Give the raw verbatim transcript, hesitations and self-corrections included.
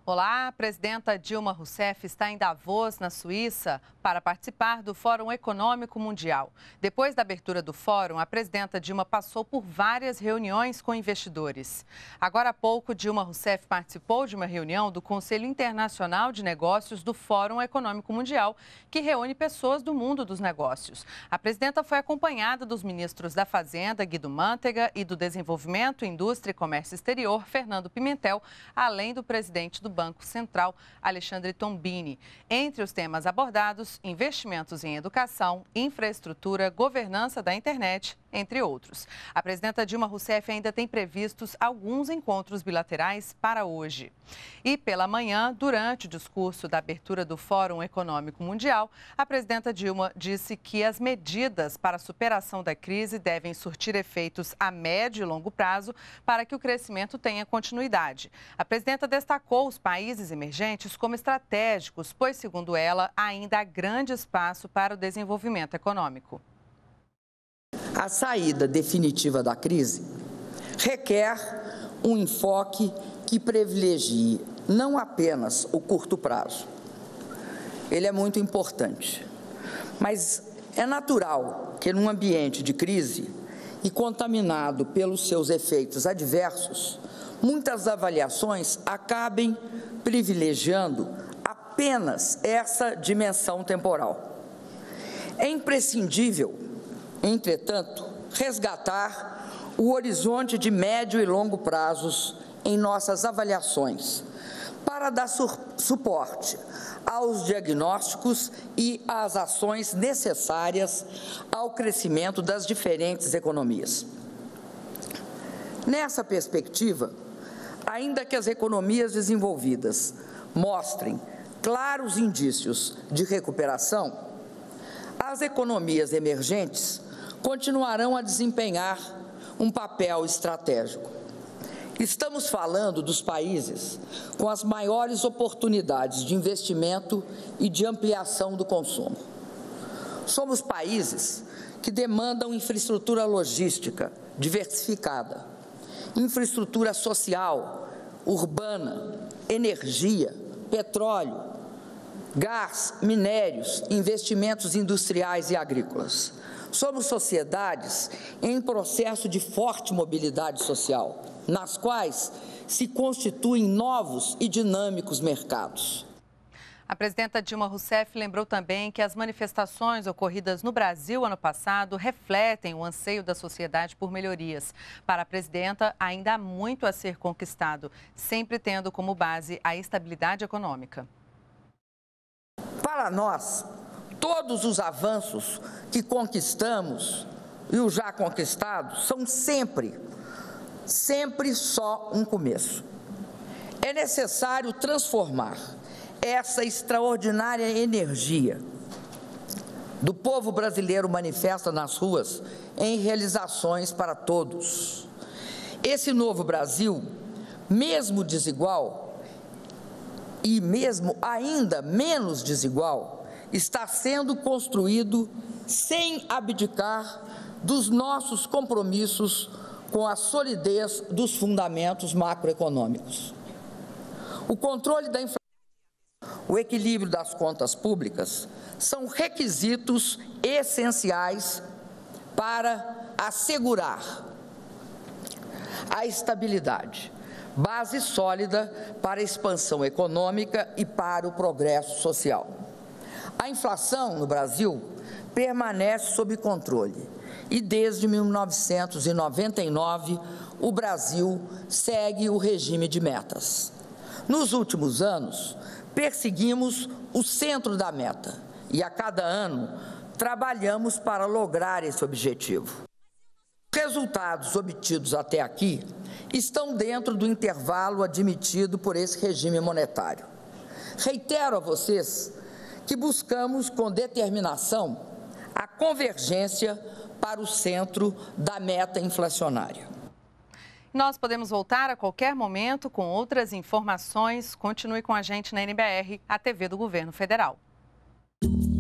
Olá, a presidenta Dilma Rousseff está em Davos, na Suíça, para participar do Fórum Econômico Mundial. Depois da abertura do fórum, a presidenta Dilma passou por várias reuniões com investidores. Agora há pouco, Dilma Rousseff participou de uma reunião do Conselho Internacional de Negócios do Fórum Econômico Mundial, que reúne pessoas do mundo dos negócios. A presidenta foi acompanhada dos ministros da Fazenda, Guido Mantega, e do Desenvolvimento, Indústria e Comércio Exterior, Fernando Pimentel, além do presidente do Banco Central, Alexandre Tombini. Entre os temas abordados, investimentos em educação, infraestrutura, governança da internet, entre outros. A presidenta Dilma Rousseff ainda tem previstos alguns encontros bilaterais para hoje. E pela manhã, durante o discurso da abertura do Fórum Econômico Mundial, a presidenta Dilma disse que as medidas para a superação da crise devem surtir efeitos a médio e longo prazo para que o crescimento tenha continuidade. A presidenta destacou os países emergentes como estratégicos, pois, segundo ela, ainda há grande espaço para o desenvolvimento econômico. A saída definitiva da crise requer um enfoque que privilegie não apenas o curto prazo. Ele é muito importante, mas é natural que num ambiente de crise e contaminado pelos seus efeitos adversos, muitas avaliações acabem privilegiando apenas essa dimensão temporal. É imprescindível, entretanto, resgatar o horizonte de médio e longo prazos em nossas avaliações, para dar suporte aos diagnósticos e às ações necessárias ao crescimento das diferentes economias. Nessa perspectiva, ainda que as economias desenvolvidas mostrem claros indícios de recuperação, as economias emergentes continuarão a desempenhar um papel estratégico. Estamos falando dos países com as maiores oportunidades de investimento e de ampliação do consumo. Somos países que demandam infraestrutura logística diversificada, infraestrutura social, urbana, energia, petróleo, gás, minérios, investimentos industriais e agrícolas. Somos sociedades em processo de forte mobilidade social, nas quais se constituem novos e dinâmicos mercados. A presidenta Dilma Rousseff lembrou também que as manifestações ocorridas no Brasil ano passado refletem o anseio da sociedade por melhorias. Para a presidenta, ainda há muito a ser conquistado, sempre tendo como base a estabilidade econômica. Para nós, todos os avanços que conquistamos e os já conquistados são sempre, sempre só um começo. É necessário transformar essa extraordinária energia do povo brasileiro manifesta nas ruas em realizações para todos. Esse novo Brasil, mesmo desigual e mesmo ainda menos desigual, está sendo construído sem abdicar dos nossos compromissos com a solidez dos fundamentos macroeconômicos. O controle da inflação, o equilíbrio das contas públicas são requisitos essenciais para assegurar a estabilidade, base sólida para a expansão econômica e para o progresso social. A inflação no Brasil permanece sob controle e desde mil novecentos e noventa e nove o Brasil segue o regime de metas. Nos últimos anos, perseguimos o centro da meta e a cada ano trabalhamos para lograr esse objetivo. Os resultados obtidos até aqui estão dentro do intervalo admitido por esse regime monetário. Reitero a vocês que buscamos com determinação a convergência para o centro da meta inflacionária. Nós podemos voltar a qualquer momento com outras informações. Continue com a gente na N B R, a T V do Governo Federal.